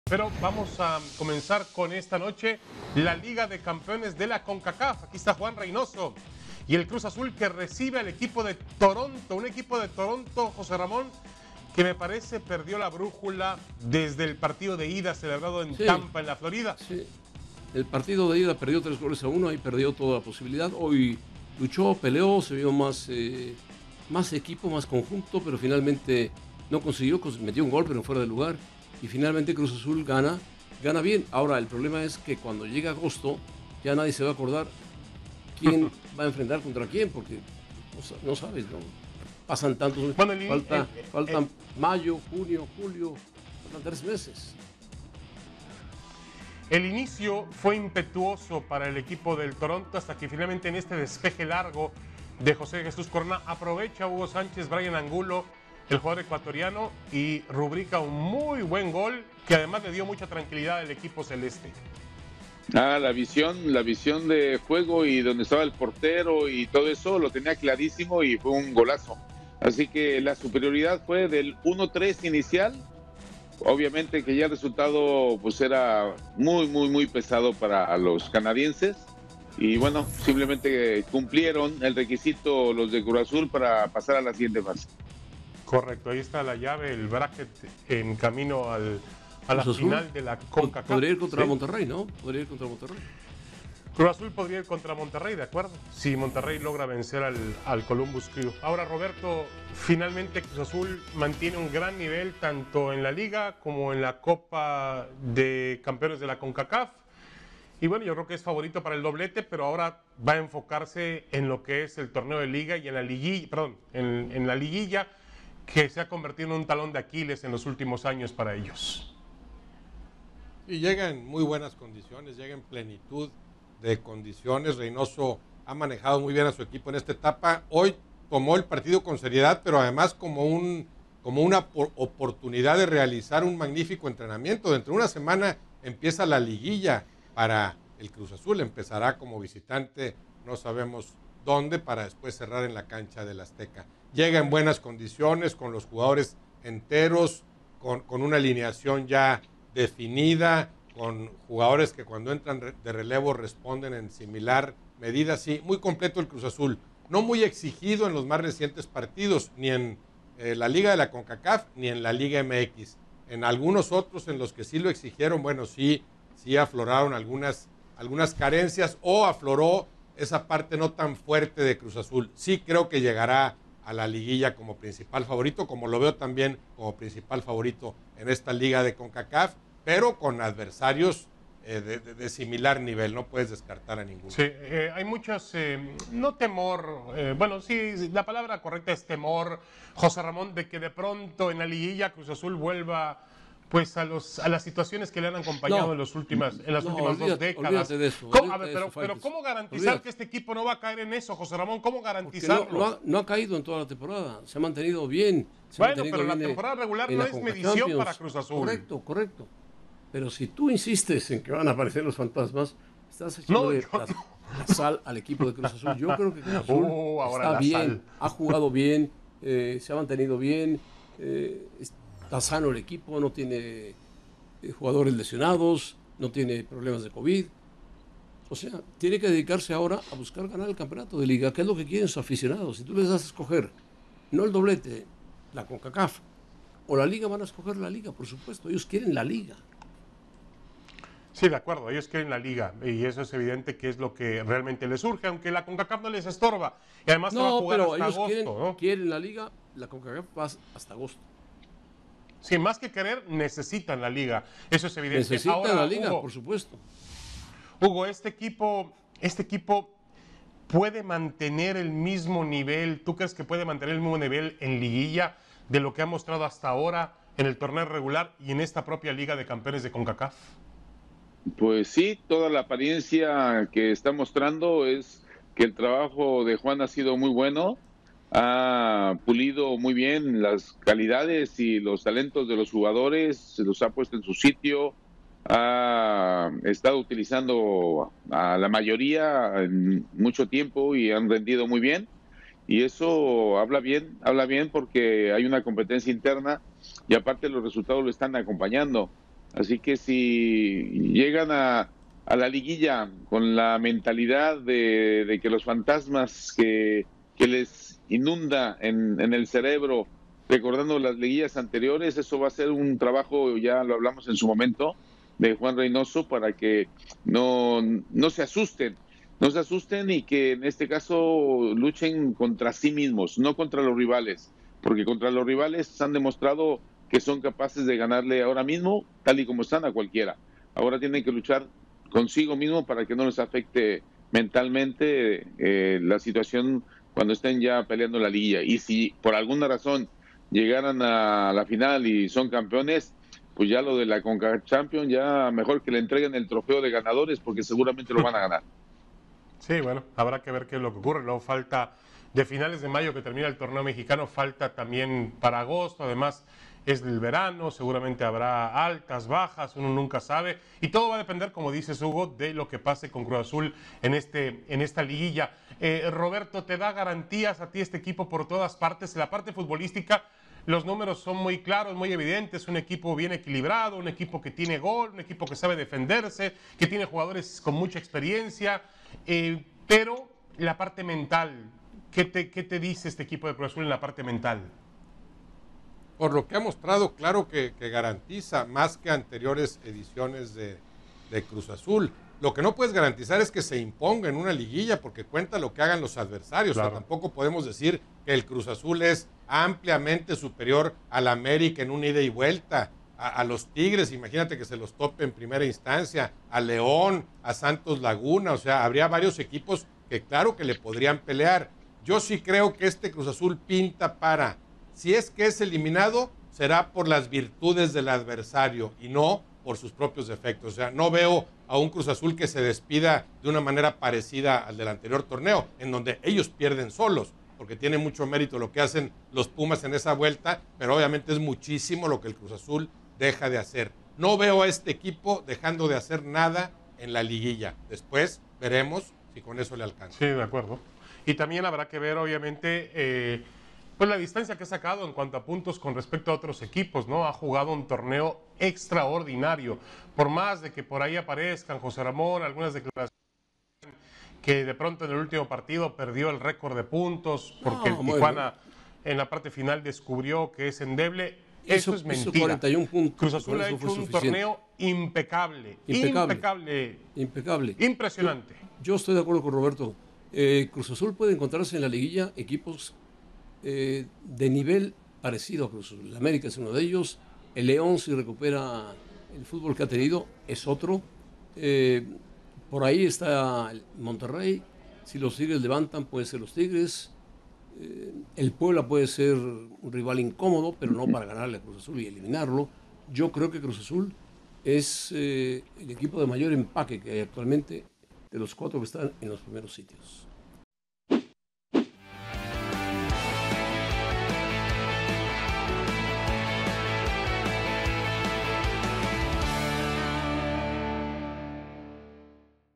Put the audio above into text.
Pero vamos a comenzar con esta noche la Liga de Campeones de la CONCACAF. Aquí está Juan Reynoso y el Cruz Azul que recibe al equipo de Toronto. Un equipo de Toronto, José Ramón, que me parece perdió la brújula desde el partido de ida celebrado en Tampa, en la Florida. Sí, el partido de ida perdió 3-1, ahí perdió toda la posibilidad. Hoy luchó, peleó, se vio más equipo, más conjunto, pero finalmente no consiguió, metió un gol, pero fuera de lugar. Y finalmente Cruz Azul gana bien. Ahora, el problema es que cuando llega agosto, ya nadie se va a acordar quién va a enfrentar contra quién, porque no sabes, ¿no? Pasan tantos, Bueno, faltan mayo, junio, julio, faltan 3 meses. El inicio fue impetuoso para el equipo del Toronto hasta que finalmente en este despeje largo de José Jesús Corona aprovecha Hugo Sánchez, Brian Angulo, el jugador ecuatoriano, y rubrica un muy buen gol que además le dio mucha tranquilidad al equipo celeste. La visión de juego y donde estaba el portero y todo eso lo tenía clarísimo y fue un golazo. Así que la superioridad fue del 1-3 inicial. Obviamente que ya el resultado pues era muy pesado para los canadienses. Y bueno, simplemente cumplieron el requisito los de Cruz Azul para pasar a la siguiente fase. Correcto, ahí está la llave, el bracket en camino a la final de la CONCACAF. Podría ir contra Monterrey, ¿no? Podría ir contra Monterrey. Cruz Azul podría ir contra Monterrey, ¿de acuerdo? Si Monterrey logra vencer al Columbus Crew. Ahora, Roberto, finalmente Cruz Azul mantiene un gran nivel tanto en la Liga como en la Copa de Campeones de la CONCACAF. Y bueno, yo creo que es favorito para el doblete, pero ahora va a enfocarse en lo que es el torneo de Liga y en la liguilla, en la liguilla, que se ha convertido en un talón de Aquiles en los últimos años para ellos. Y llega en muy buenas condiciones, llega en plenitud de condiciones. Reynoso ha manejado muy bien a su equipo en esta etapa. Hoy tomó el partido con seriedad, pero además como una oportunidad de realizar un magnífico entrenamiento. Dentro de una semana empieza la liguilla para el Cruz Azul. Empezará como visitante, no sabemos dónde, para después cerrar en la cancha del Azteca. Llega en buenas condiciones, con los jugadores enteros, con una alineación ya definida, con jugadores que cuando entran de relevo responden en similar medida. Sí, muy completo el Cruz Azul. No muy exigido en los más recientes partidos, ni en la Liga de la CONCACAF, ni en la Liga MX. En algunos otros en los que sí lo exigieron, bueno, sí afloraron algunas carencias, o afloró esa parte no tan fuerte de Cruz Azul. Sí creo que llegará a la liguilla como principal favorito, como lo veo también como principal favorito en esta liga de CONCACAF, pero con adversarios de similar nivel, no puedes descartar a ninguno. Sí, hay muchos, no temor, bueno, sí, la palabra correcta es temor, José Ramón, de que de pronto en la liguilla Cruz Azul vuelva pues a las situaciones que le han acompañado en las últimas 2 décadas. De eso, pero ¿cómo garantizar que este equipo no va a caer en eso, José Ramón? ¿Cómo garantizarlo? No ha caído en toda la temporada, se ha mantenido bien. Bueno, pero la temporada regular no es medición para Cruz Azul. Correcto. Pero si tú insistes en que van a aparecer los fantasmas, estás echando la sal al equipo de Cruz Azul. Yo creo que Cruz Azul está bien, ha jugado bien, se ha mantenido bien, está sano el equipo, no tiene jugadores lesionados, no tiene problemas de COVID. O sea, tiene que dedicarse ahora a buscar ganar el campeonato de liga, que es lo que quieren sus aficionados. Si tú les das a escoger, no el doblete, la CONCACAF o la liga, van a escoger la liga, por supuesto. Ellos quieren la liga. Sí, de acuerdo, ellos quieren la liga y eso es evidente que es lo que realmente les surge, aunque la CONCACAF no les estorba. Y además se va a jugar hasta agosto, quieren la liga, la CONCACAF va hasta agosto. Sí, más que querer, necesitan la liga. Eso es evidente. Necesitan la liga, Hugo, por supuesto. Hugo, este equipo puede mantener el mismo nivel. ¿Tú crees que puede mantener el mismo nivel en liguilla de lo que ha mostrado hasta ahora en el torneo regular y en esta propia Liga de Campeones de CONCACAF? Pues sí, toda la apariencia que está mostrando es que el trabajo de Juan ha sido muy bueno. Ha pulido muy bien las calidades y los talentos de los jugadores, se los ha puesto en su sitio, ha estado utilizando a la mayoría en mucho tiempo y han rendido muy bien. Y eso habla bien porque hay una competencia interna y aparte los resultados lo están acompañando. Así que si llegan a la liguilla con la mentalidad de que los fantasmas que les inunda en el cerebro, recordando las liguillas anteriores, eso va a ser un trabajo, ya lo hablamos en su momento, de Juan Reynoso, para que no se asusten, y que en este caso luchen contra sí mismos, no contra los rivales, porque contra los rivales han demostrado que son capaces de ganarle ahora mismo, tal y como están, a cualquiera. Ahora tienen que luchar consigo mismo para que no les afecte mentalmente la situación cuando estén ya peleando la liguilla. Y si por alguna razón llegaran a la final y son campeones, pues ya lo de la CONCACAF Champions, ya mejor que le entreguen el trofeo de ganadores, porque seguramente lo van a ganar. Sí, bueno, habrá que ver qué es lo que ocurre. Luego falta, de finales de mayo que termina el torneo mexicano, falta también para agosto, además es el verano, seguramente habrá altas, bajas, uno nunca sabe, y todo va a depender, como dices Hugo, de lo que pase con Cruz Azul en esta liguilla. Roberto, ¿te da garantías a ti este equipo por todas partes? En la parte futbolística, los números son muy claros, muy evidentes, un equipo bien equilibrado, un equipo que tiene gol, un equipo que sabe defenderse, que tiene jugadores con mucha experiencia, pero la parte mental, ¿qué te dice este equipo de Cruz Azul en la parte mental? Por lo que ha mostrado, claro que garantiza más que anteriores ediciones de Cruz Azul. Lo que no puedes garantizar es que se imponga en una liguilla, porque cuenta lo que hagan los adversarios. Claro. O sea, tampoco podemos decir que el Cruz Azul es ampliamente superior al América en una ida y vuelta. A los Tigres, imagínate que se los tope en primera instancia, a León, a Santos Laguna, o sea, habría varios equipos que claro que le podrían pelear. Yo sí creo que este Cruz Azul pinta para, si es que es eliminado, será por las virtudes del adversario y no por sus propios defectos. O sea, no veo a un Cruz Azul que se despida de una manera parecida al del anterior torneo, en donde ellos pierden solos, porque tiene mucho mérito lo que hacen los Pumas en esa vuelta, pero obviamente es muchísimo lo que el Cruz Azul deja de hacer. No veo a este equipo dejando de hacer nada en la liguilla. Después veremos si con eso le alcanza. Sí, de acuerdo. Y también habrá que ver, obviamente, pues la distancia que ha sacado en cuanto a puntos con respecto a otros equipos, ¿no? Ha jugado un torneo extraordinario. Por más de que por ahí aparezcan, José Ramón, algunas declaraciones que de pronto en el último partido perdió el récord de puntos porque el Tijuana en la parte final descubrió que es endeble. Eso es mentira. 41 puntos, Cruz Azul ha hecho un torneo impecable. Impresionante. Yo estoy de acuerdo con Roberto. Cruz Azul puede encontrarse en la liguilla equipos de nivel parecido a Cruz Azul. El América es uno de ellos. El León, si recupera el fútbol que ha tenido, es otro. Por ahí está el Monterrey. Si los Tigres levantan, puede ser los Tigres. El Puebla puede ser un rival incómodo, pero no para ganarle a Cruz Azul y eliminarlo. Yo creo que Cruz Azul es el equipo de mayor empaque que hay actualmente de los 4 que están en los primeros sitios.